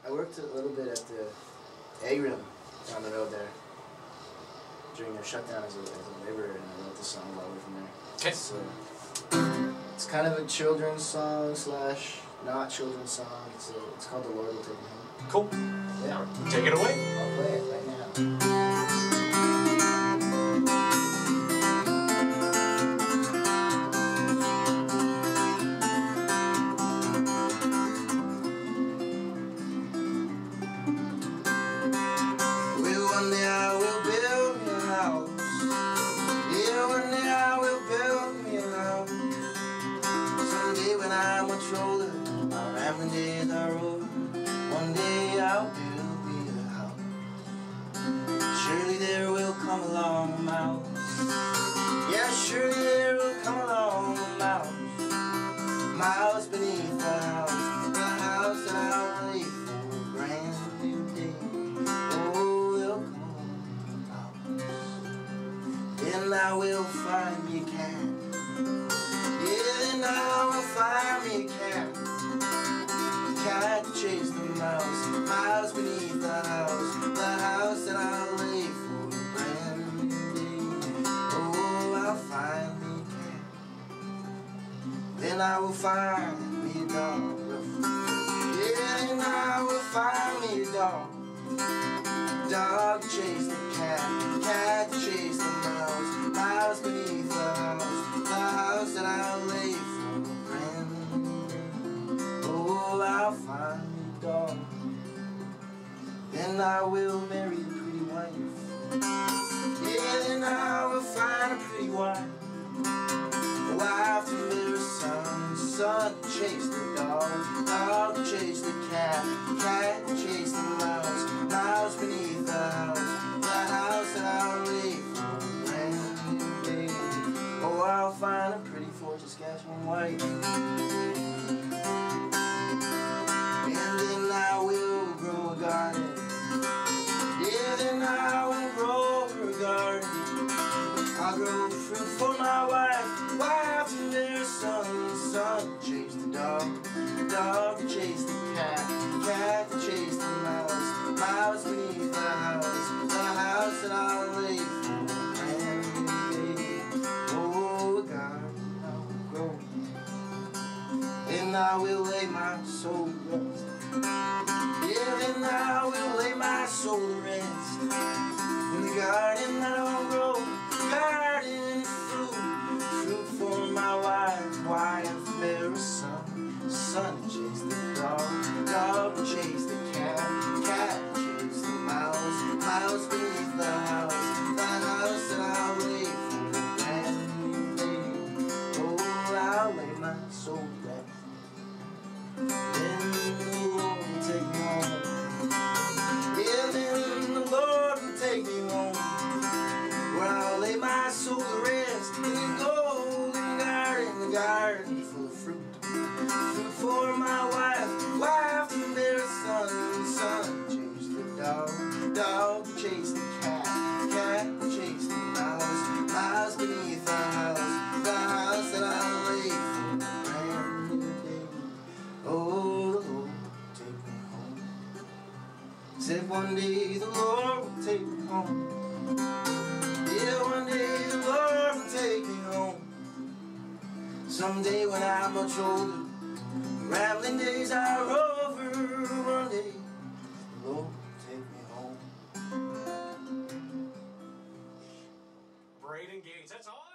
I worked a little bit at the egg room down the road there during their shutdown as a laborer, and I wrote the song while we were from there. Okay. So it's kind of a children's song slash not children's song. It's called "The Lord Will Take Me Home." Cool. Yeah. Take it away. I'll play it right now. One day I will build me a house. Yeah, one day I will build me a house. Someday when I'm much older, our rambling days are over. One day I'll build me a house. Surely there will come along a mouse. Yeah, surely there will come along a mouse. Mouse beneath the house that I'll lay for a brand new day. Then I will find me a cat. Yeah, then I will find me a cat. Cat to chase the mouse. Mouse beneath the house that I'll lay for a brand new day. Oh, I'll find me a cat. Then I will find me a dog. Yeah, then I will find me a dog. Dog to chase the cat, cat to chase the mouse, mouse beneath the house that I'll lay for a brand new day. Oh, I'll find me a dog. Then I will marry a pretty wife. Yeah, then I will find a pretty wife. A wife to bear a son, son to chase the dog, dog to chase the cat, cat to chase the mouse, mouse beneath the house that I'll lay for a brand new day. Oh, I'll find a pretty FortSaskOnline wife. And then I will grow a garden. Yeah, then I will grow a garden. I'll grow fruit for my wife, wife to bear a son, son to chase the dog, dog to chase the cat, cat to chase the mouse, mouse beneath the house that I'll lay for a brand new day. Oh, a garden I will grow, and I will lay my soul to rest. Yeah, then I will lay my soul to rest in the garden that I'll grow. Garden fruit for my wife bear a son, son to chase the dog, dog to chase the cat, cat to chase the mouse, mouse beneath the house that I'll lay for a brand new day. Oh, I'll lay my soul to rest. Then the Lord will take me home. Yeah, then the Lord will take me home, where I'll lay my soul to rest in the golden garden, the garden full of fruit. Fruit for my wife, wife to bear a son, son to chase the dog, dog to chase the cat, cat to chase the mouse, mouse beneath the house that I'll lay for a brand new day. Oh, the Lord will take me home. Said one day the Lord will take me home. Yeah, one day the Lord will take me home. Someday when I'm much older, rambling days are over. One day the Lord will take me home. Braden Gates, that's all.